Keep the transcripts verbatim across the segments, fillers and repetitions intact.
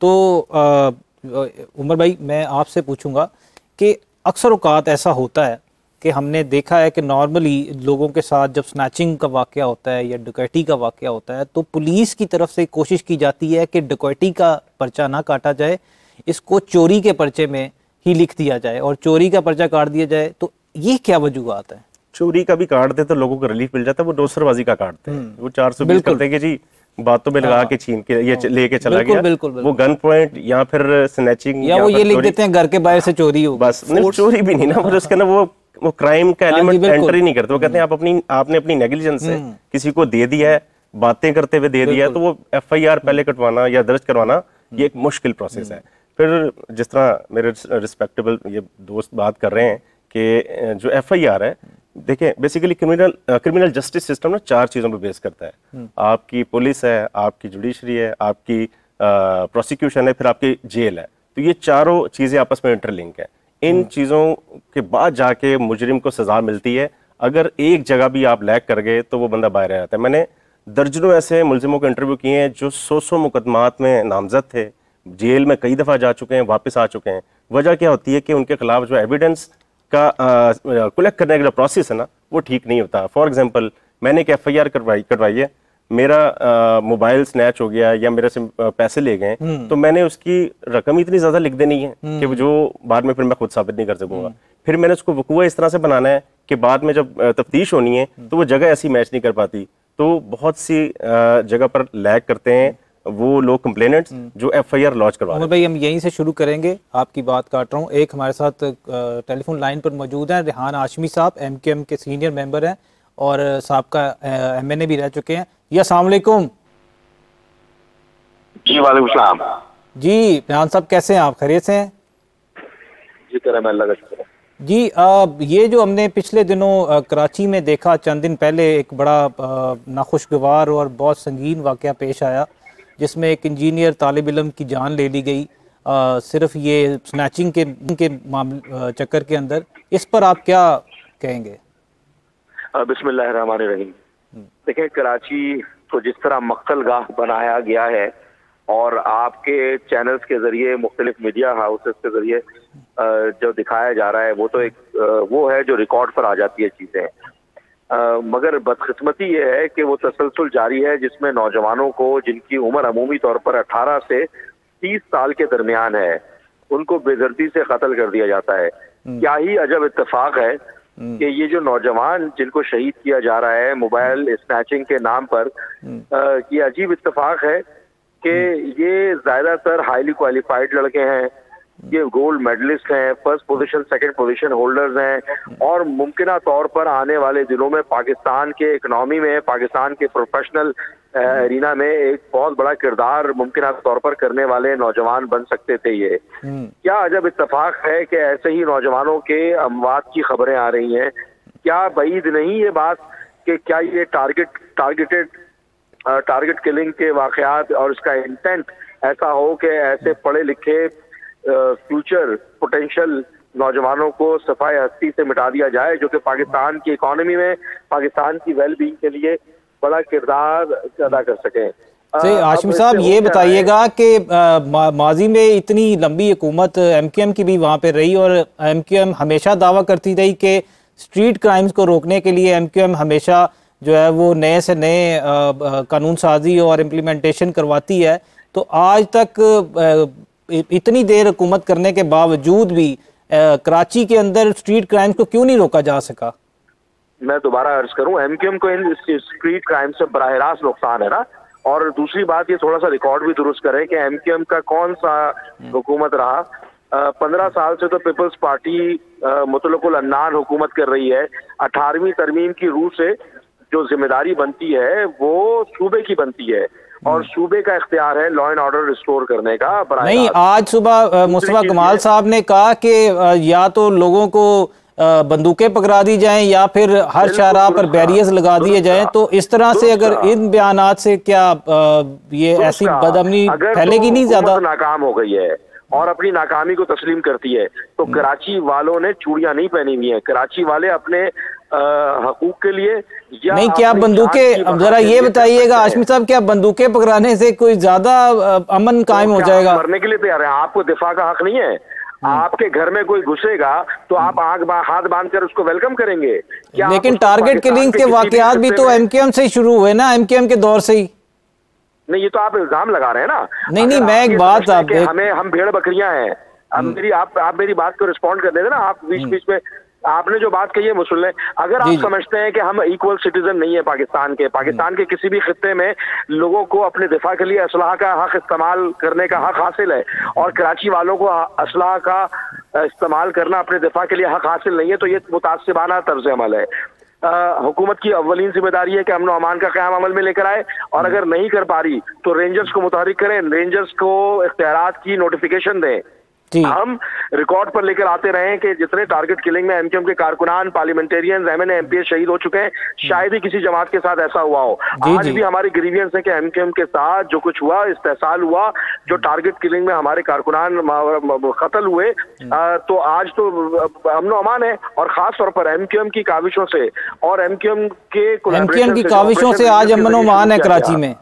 तो आ, उमर भाई मैं आपसे पूछूंगा कि अक्सर औकात ऐसा होता है कि हमने देखा है कि नॉर्मली लोगों के साथ जब स्नैचिंग का वाक़या होता है या डकैती का वाक़या होता है तो पुलिस की तरफ से कोशिश की जाती है कि डकैती का पर्चा ना काटा जाए, इसको चोरी के पर्चे में ही लिख दिया जाए और चोरी का पर्चा काट दिया जाए। तो ये क्या वजूहत है? चोरी का भी काट दे तो लोगों को रिलीफ मिल जाता है, वो डोसरबाजी का काटते हैं, वो चार सौ बीस करते हैं कि जी बातों में लगा के छीन के ये लेके चला गया, बिल्कुल, बिल्कुल। वो गन पॉइंट या फिर स्नैचिंग या वो ये लिख देते हैं घर के बाहर से चोरी हो, बस नहीं चोरी भी नहीं ना, पर उसके ना वो वो क्राइम का एलिमेंट एंटर ही नहीं करते। वो कहते हैं आप अपनी आपने अपनी नेग्लिजेंस से किसी को दे दिया है, बातें करते हुए दे दिया है, तो वो एफ आई आर पहले कटवाना या दर्ज करवाना ये एक मुश्किल प्रोसेस है। फिर जिस तरह मेरे रिस्पेक्टेबल ये दोस्त बात कर रहे हैं कि जो एफ आई आर है, देखिए basically criminal criminal justice system ना चार चीजों पे बेस करता है। आपकी पुलिस है, आपकी जुडिशरी है, आपकी प्रोसिक्यूशन है, फिर आपकी जेल है। तो ये चारों चीजें आपस में इंटरलिंक है। इन चीजों के बाद जाके मुजरिम को सजा मिलती है। अगर एक जगह भी आप लैग कर गए तो वो बंदा बाहर आ जाता है। मैंने दर्जनों ऐसे मुलजिमों को इंटरव्यू किए हैं जो सौ सौ मुकदमात में नामजद थे, जेल में कई दफा जा चुके हैं, वापस आ चुके हैं। वजह क्या होती है कि उनके खिलाफ जो एविडेंस का कलेक्ट करने का जो प्रोसेस है ना वो ठीक नहीं होता। फॉर एग्जांपल मैंने एक एफ आई आर करवाई करवाई है, मेरा मोबाइल स्नैच हो गया या मेरे से आ, पैसे ले गए, तो मैंने उसकी रकम इतनी ज्यादा लिख देनी है कि वो जो बाद में फिर मैं खुद साबित नहीं कर सकूंगा। फिर मैंने उसको वकूआ इस तरह से बनाना है कि बाद में जब तफ्तीश होनी है तो वो जगह ऐसी मैच नहीं कर पाती। तो बहुत सी जगह पर लैग करते हैं वो लोग कंप्लेनेंट्स जो एफ आई आर लॉन्च करवा रहे हैं। भाई हम यहीं से शुरू करेंगे, आपकी बात काट रहा हूँ। एक हमारे साथ टेलीफोन लाइन पर मौजूद हैं रेहान हाशमी साहब, एम क्यू एम के सीनियर मेंबर हैं और साहबका एम एन ए भी रह चुके हैं। जी अस्सलाम वालेकुम। जी वालेकुम सलाम। जी रेहान साहब कैसे हैं आप, खैरियत से हैं? जी करम अल्लाह का शुक्र है। जी आ, ये जो हमने पिछले दिनों आ, कराची में देखा, चंद दिन पहले एक बड़ा नाखुशगवार और बहुत संगीन वाक़या पेश आया जिसमें एक इंजीनियर तालिब इल्म की जान ले ली गई आ, सिर्फ ये स्नैचिंग के के मामले चक्कर के अंदर। इस पर आप क्या कहेंगे? बिस्मिल्लाहिर्रहमानिर्रहीम। देखिए कराची को जिस तरह मक्तलगाह बनाया गया है और आपके चैनल्स के जरिए मुख्तलिफ मीडिया हाउसेस के जरिए जो दिखाया जा रहा है वो तो एक वो है जो रिकॉर्ड पर आ जाती है चीजें। मगर बदकिस्मती ये है कि वो तसलसल जारी है जिसमें नौजवानों को जिनकी उम्र अमूमी तौर पर अठारह से तीस साल के दरमियान है उनको बेदर्दी से कत्ल कर दिया जाता है। क्या ही अजब इत्तेफाक है कि ये जो नौजवान जिनको शहीद किया जा रहा है मोबाइल स्नैचिंग के नाम पर, ये अजीब इत्तेफाक है कि ये ज्यादातर हाईली क्वालिफाइड लड़के हैं, ये गोल्ड मेडलिस्ट हैं, first position second position holders हैं और मुमकिना तौर पर आने वाले दिनों में पाकिस्तान के इकनॉमी में, पाकिस्तान के प्रोफेशनल एरिना में एक बहुत बड़ा किरदार मुमकिना तौर पर करने वाले नौजवान बन सकते थे। ये क्या अजब इत्तेफाक है कि ऐसे ही नौजवानों के अमवात की खबरें आ रही हैं। क्या बईद नहीं ये बात कि क्या ये टारगेट टारगेटेड टारगेट किलिंग के वाकयात और इसका इंटेंट ऐसा हो कि ऐसे पढ़े लिखे फ्यूचर पोटेंशियल नौजवानों को सफाई हस्ती से मिटा दिया जाए जो कि पाकिस्तान की इकोनॉमी में, पाकिस्तान की वेलबींग के लिए बड़ा किरदार अदा कर सके। सही हाशिम साहब ये बताइएगा कि मा, माजी में इतनी लंबी हुकूमत एम क्यू एम की भी वहाँ पे रही और एम क्यू एम हमेशा दावा करती रही कि स्ट्रीट क्राइम्स को रोकने के लिए एम क्यू एम हमेशा जो है वो नए से नए कानून साजी और इम्प्लीमेंटेशन करवाती है। तो आज तक इतनी देर हुकूमत करने के बावजूद भी कराची के अंदर स्ट्रीट क्राइम्स को क्यों नहीं रोका जा सका? मैं दोबारा अर्ज करूं, एम क्यू एम को इन स्ट्रीट क्राइम से बराह रास्त नुकसान है ना। और दूसरी बात ये थोड़ा सा रिकॉर्ड भी दुरुस्त करें कि एम क्यू एम का कौन सा हुकूमत रहा। पंद्रह साल से तो पीपल्स पार्टी मुतलकुल अन्नान हुकूमत कर रही है। अठारहवीं तरमीम की रूह से जो जिम्मेदारी बनती है वो सूबे की बनती है और सूबे का इख्तियार है लॉ एंड ऑर्डर रिस्टोर करने का। नहीं, आज सुबह मुस्तफा कमाल साहब ने कहा कि या तो लोगों को बंदूकें पकड़ा दी जाएं या फिर हर शाहराह पर बैरियर्स लगा दिए जाएं। तो इस तरह से अगर इन बयानात से क्या ये ऐसी बदअमनी फैलेगी नहीं? ज्यादा नाकाम हो गई है और अपनी नाकामी को तस्लीम करती है तो कराची वालों ने चूड़ियां नहीं पहनी हुई हैं। कराची वाले अपने हकूक के लिए नहीं, क्या बंदूकें, अब जरा ये बताइएगा आशमी साहब, क्या बंदूकें पकड़ाने से कोई ज्यादा अमन कायम हो जाएगा? मरने के लिए तैयार है, आपको दिफा का हक नहीं है? आपके घर में कोई घुसेगा तो आप आग बा, हाथ बांधकर उसको वेलकम करेंगे क्या? लेकिन टारगेट किलिंग के वाकयात भी तो एमक्यूएम से ही शुरू हुए ना, एमक्यूएम के दौर से ही। नहीं, ये तो आप इल्जाम लगा रहे हैं ना। नहीं नहीं, मैं एक बात आप हमें हम भेड़ बकरियां हैं, अब मेरी आप आप मेरी बात को रिस्पॉन्ड कर देते ना, आप बीच बीच में आपने जो बात कही है वो सुन लें। अगर आप समझते हैं कि हम इक्वल सिटीजन नहीं है पाकिस्तान के, पाकिस्तान के किसी भी खित्ते में लोगों को अपने दिफा के लिए असलाह का हक इस्तेमाल करने का हक हासिल है, और कराची वालों को असलाह का इस्तेमाल करना अपने दिफा के लिए हक हासिल नहीं है, तो ये मुतासिबाना तर्ज अमल है। हुकूमत की अव्वलीन जिम्मेदारी है कि अमन अमान का क़याम अमल में लेकर आए, और अगर नहीं कर पा रही तो रेंजर्स को मुतहरिक करें, रेंजर्स को इख्तियारात की नोटिफिकेशन दें। हम रिकॉर्ड पर लेकर आते रहे कि जितने टारगेट किलिंग में एमक्यूएम के कारकुनान, पार्लियामेंटेरियंस, एमएनए, एमपीए शहीद हो चुके हैं, शायद ही किसी जमात के साथ ऐसा हुआ हो। आज भी हमारी ग्रीवियंस है कि एमक्यूएम के साथ जो कुछ हुआ, इस्तेसाल हुआ, जो टारगेट किलिंग में हमारे कारकुनान कत्ल हुए, तो आज तो अमन अमान है, और खास तौर पर एमक्यूएम की काविशों से और एमक्यूएम के एमक्यूएम की काविशों से आज अमन अमान है कराची में।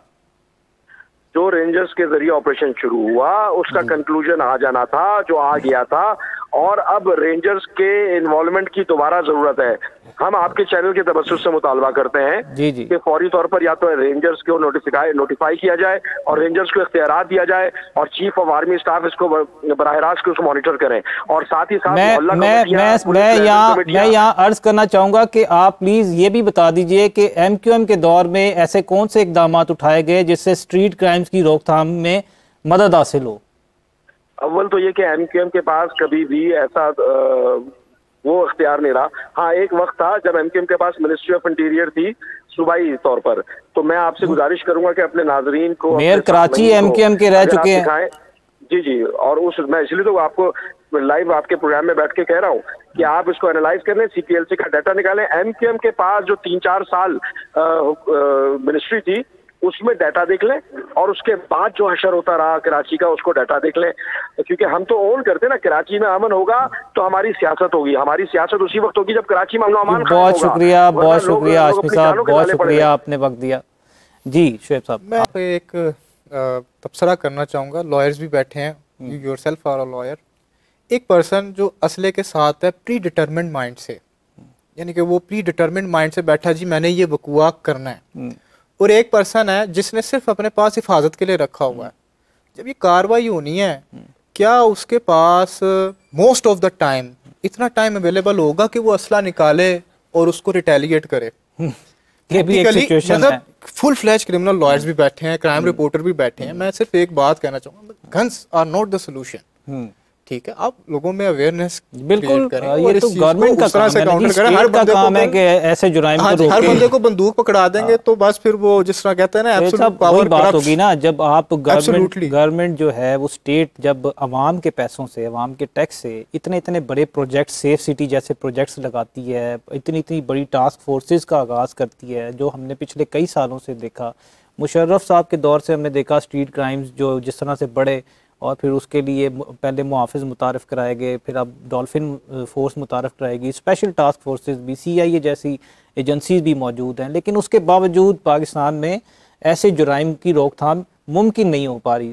जो रेंजर्स के जरिए ऑपरेशन शुरू हुआ उसका कंक्लूजन आ जाना था, जो आ गया था, और अब रेंजर्स के इन्वॉल्वमेंट की दोबारा जरूरत है। हम आपके चैनल के तबस्सुस से मुतालबा करते हैं जी जी। कि फौरी तौर पर या तो रेंजर्स को नोटिफाई नोटिफाई किया जाए और रेंजर्स को इख्तियारात दिया जाए, और चीफ ऑफ आर्मी स्टाफ इसको बराह रास्त उसको मॉनिटर करें, और साथ ही साथ मैं मैं मैं मैं यहाँ मैं यहाँ अर्ज करना चाहूंगा कि आप प्लीज ये भी बता दीजिए कि एमक्यूएम के दौर में ऐसे कौन से इकदाम उठाए गए जिससे स्ट्रीट क्राइम्स की रोकथाम में मदद हासिल हो? अव्वल तो ये कि एमक्यूएम के पास कभी भी ऐसा आ, वो इख्तियार नहीं रहा। हाँ, एक वक्त था जब एमक्यूएम के पास मिनिस्ट्री ऑफ इंटीरियर थी सूबाई तौर पर, तो मैं आपसे गुजारिश करूंगा कि अपने नाजरीन को, मेयर कराची एमक्यूएम के रह चुके हैं जी जी, और उस मैं इसलिए तो आपको लाइव आपके प्रोग्राम में बैठ के कह रहा हूँ कि आप इसको एनालाइज कर लें, सीपीएलसी का डाटा निकालें। एमक्यूएम के पास जो तीन चार साल मिनिस्ट्री थी उसमें डाटा देख लें, और उसके बाद जो हशर होता रहा कराची का उसको डाटा देख लें, क्योंकि हम तो ओन करते हैं ना, कराची में अमन होगा तो हमारी सियासत होगी, हमारी सियासत उसी वक्त होगी जब कराची में अमन। बहुत शुक्रिया, बहुत शुक्रिया आशमी साहब, बहुत शुक्रिया, आपने वक्त दिया। जी शुएब साहब, मैं एक तबसरा करना चाहूँगा, लॉयर्स भी बैठे हैं, you yourself are a lawyer. एक पर्सन जो असले के साथ है प्री डिटरमिन्ड माइंड से, यानी कि वो प्री डिटरमिन्ड माइंड से बैठा जी मैंने ये वकूआ करना है, और एक पर्सन है जिसने सिर्फ अपने पास हिफाजत के लिए रखा हुआ है। जब ये कार्रवाई होनी है, क्या उसके पास मोस्ट ऑफ द टाइम इतना टाइम अवेलेबल होगा कि वो असला निकाले और उसको रिटेलिएट करे? ये भी एक सिचुएशन है। फुल फ्लैश क्रिमिनल लॉयर्स भी बैठे हैं, क्राइम रिपोर्टर भी बैठे हैं। मैं सिर्फ एक बात कहना चाहूंगा, guns are not the solution. ठीक है, आप लोगों में अवेयरनेस बिल्कुल करें, ये तो गवर्नमेंट का काम है, काउंटर करें। हर बंदे काम है कि ऐसे जुराइम को रोकें। हर बंदे को बंदूक पकड़ा देंगे तो बस फिर वो जिस तरह कहते हैं ना एब्सोल्यूट पावर बात होगी ना। जब आप गवर्नमेंट गवर्नमेंट जो है वो स्टेट जब अवाम के पैसों से, अवाम के टैक्स से इतने इतने बड़े प्रोजेक्ट, सेफ सिटी जैसे प्रोजेक्ट्स लगाती है, इतनी इतनी बड़ी टास्क फोर्सेज का आगाज़ करती है, जो हमने पिछले कई सालों से देखा। मुशर्रफ साहब के दौर से हमने देखा स्ट्रीट क्राइम्स जो जिस तरह से बढ़े, और फिर उसके लिए पहले मुहाफ़िज़ मुतारफ़ कराए गए, फिर अब डॉल्फिन फोर्स मुतारफ़ कराएगी, स्पेशल टास्क फोर्सेस भी, सी आई ए जैसी एजेंसीज भी मौजूद हैं, लेकिन उसके बावजूद पाकिस्तान में ऐसे जुराइम की रोकथाम मुमकिन नहीं हो पा रही।